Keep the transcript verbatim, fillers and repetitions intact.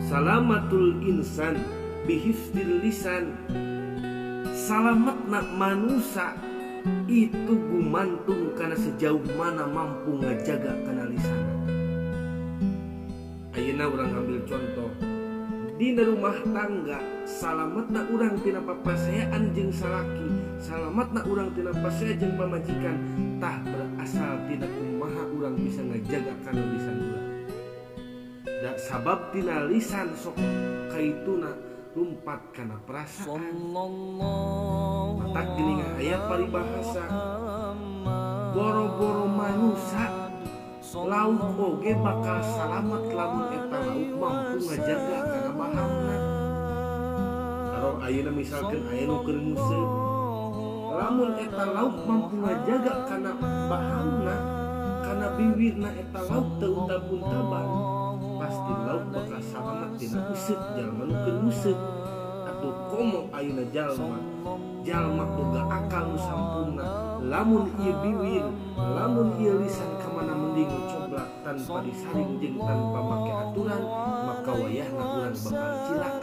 salamatul insan bihifdil lisan. Salamatna manusia itu gumantung karena sejauh mana mampu ngajaga kana lisanna. Ayeuna urang ambil contoh dina rumah tangga, salamatna urang tina papasean jeung salaki, salamatna urang tina pasea jeung pamajikan, tah berasal tina kumaha urang bisa ngajaga kana lisan urang. Da sabab tina lisan sok kaituna lumpat kana perasaan. Matak geuning aya paribahasa, boro-boro manusia lauk oge bakal salamat lamun eta lauk mampu ngajaga kana bahanna. Aro ayeuna misalkeun aya nu keur museuh, lamun eta lauk mampu ngajaga kana bahanna, kana bibirna eta lauk teu untab-untaban, pasti lauk bakal salamat dina useup jalma nu keur museuh. Atuh komo ayeuna jalma jalma boga akal nu sampurna, lamun ieu bibir, lamun ieu lisan kamana mending coblak tanpa disaring jeung tanpa make aturan, maka wayahna urang bakal cilaka.